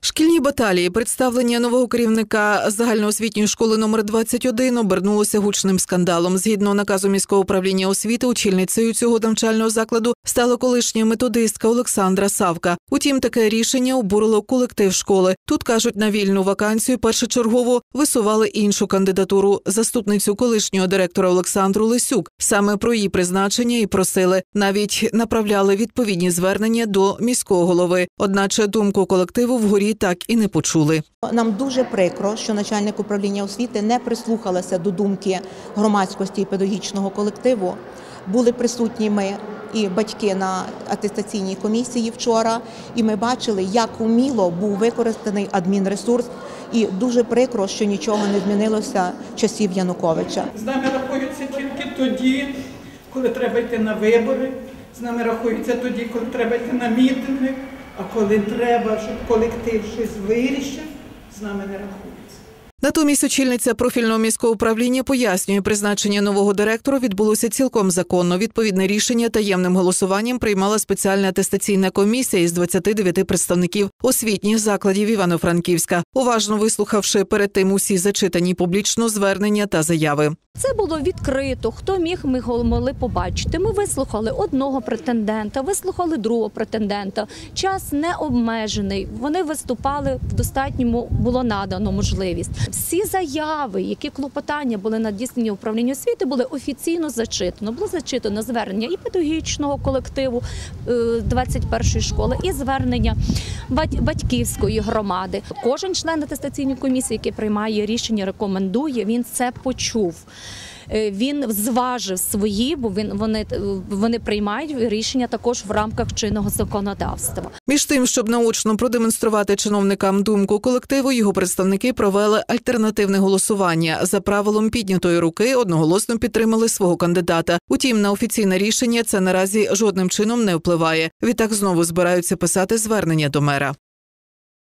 Шкільні баталії, представлення нового керівника загальноосвітньої школи номер 21 обернулося гучним скандалом. Згідно наказу міського управління освіти, очільницею цього навчального закладу стала колишня методистка Олександра Савка. Утім, таке рішення обурило колектив школи. Тут, кажуть, на вільну вакансію першочергово висували іншу кандидатуру – заступницю колишнього директора Олександру Лисюк. Саме про її призначення і просили. Навіть направляли відповідні звернення до міського голови. Одначе думку колективу вгорі так і не почули. Нам дуже прикро, що начальник управління освіти не прислухалася до думки громадськості і педагогічного колективу. Були присутні ми і батьки на атестаційній комісії вчора, і ми бачили, як уміло був використаний адмінресурс. І дуже прикро, що нічого не змінилося часів Януковича. З нами рахуються тільки тоді, коли треба йти на вибори, з нами рахуються тоді, коли треба йти на мітинги, а коли треба, щоб колектив щось вирішив, з нами не рахуються. Натомість очільниця профільного міського управління пояснює, призначення нового директора відбулося цілком законно. Відповідне рішення таємним голосуванням приймала спеціальна атестаційна комісія із 29 представників освітніх закладів Івано-Франківська, уважно вислухавши перед тим усі зачитані публічно звернення та заяви. Це було відкрито, хто міг, ми могли побачити. Ми вислухали одного претендента, вислухали другого претендента. Час не обмежений, вони виступали, в достатньому було надано можливість. Всі заяви, які клопотання були надіслані управлінню освіти, були офіційно зачитано. Було зачитано звернення і педагогічного колективу 21-ї школи, і звернення батьківської громади. Кожен член атестаційної комісії, який приймає рішення, рекомендує, він це почув. Він зважив свої, бо вони приймають рішення також в рамках чинного законодавства. Між тим, щоб наочно продемонструвати чиновникам думку колективу, його представники провели альтернативне голосування. За правилом піднятої руки одноголосно підтримали свого кандидата. Утім, на офіційне рішення це наразі жодним чином не впливає. Відтак знову збираються писати звернення до мера.